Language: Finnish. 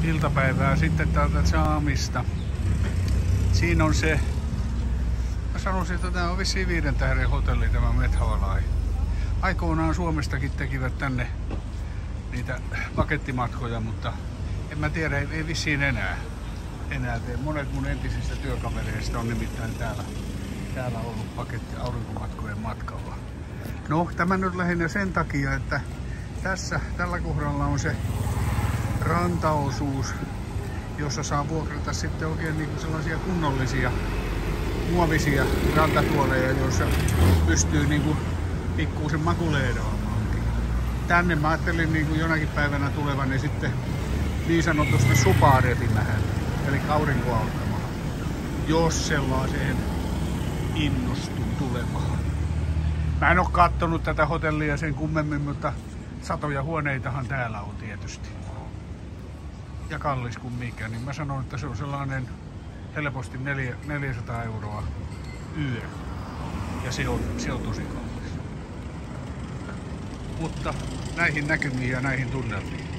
iltapäivää sitten täältä Saamista. Siinä on se, mä sanoisin, että tämä on vissiin 5 tähden hotelli, tämä Methavalai. Aikoinaan Suomestakin tekivät tänne niitä pakettimatkoja, mutta en mä tiedä, ei vissiin enää tee. Monet mun entisistä työkavereista on nimittäin täällä ollut aurinkomatkojen matkalla. No, tämä nyt lähinnä sen takia, että tällä kohdalla on se rantaosuus, jossa saa vuokrata sitten oikein niinku sellaisia kunnollisia muovisia rantatuoleja, joissa pystyy niinku pikkuisen makuleedaamaankin. Tänne mä ajattelin niinku jonakin päivänä tulevan ja sitten niin sanotusti supaa repimään, eli aurinkoauttamaan, jos sellaiseen innostun tulemaan. Mä en oo kattonut tätä hotellia sen kummemmin, mutta satoja huoneitahan täällä on tietysti. Ja kallis kuin mikä, niin mä sanon, että se on sellainen helposti 400 € yö. Ja se on tosi kallis. Mutta näihin näkymiin ja näihin tunnelmiin.